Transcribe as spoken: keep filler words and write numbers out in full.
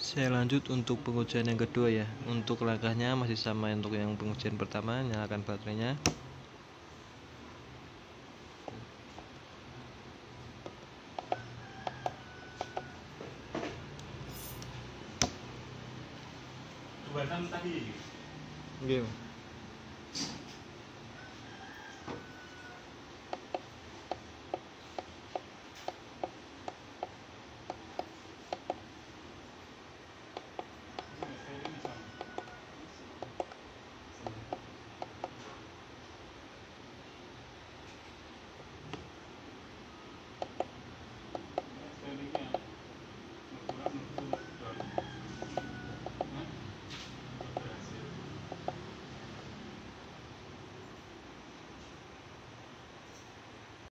Saya lanjut untuk pengujian yang kedua ya. Untuk langkahnya masih sama untuk yang pengujian pertama, nyalakan baterainya. Coba tadi. Oke.